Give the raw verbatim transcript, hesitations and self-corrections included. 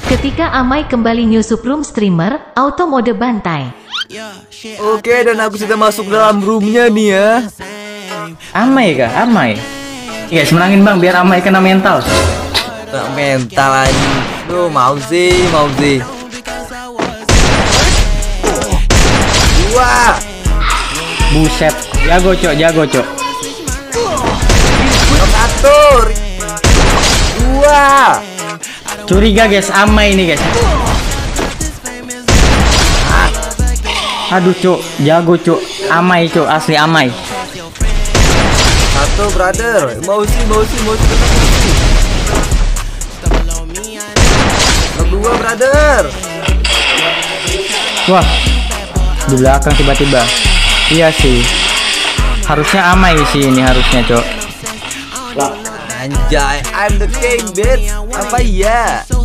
Ketika Amai kembali nyusup room streamer, auto mode bantai. Oke, dan aku sudah masuk dalam roomnya nih ya. Amai kah? Amai. Guys, menangin bang biar Amai kena mental. Nah, mental aja. Duh, mau sih, mau sih. Wah. Buset, jago cok, jago cok. Atur. Dua. Curiga guys, Amai ini guys. Aduh cok, jago cok. Amai cok, asli Amai. Satu brother, mau sih, mau sih, mau sih. Kedua brother. Wah, di belakang tiba-tiba. Iya sih, harusnya Amai sih ini harusnya cok. Anjay, I'm the king bitch. Apa ya?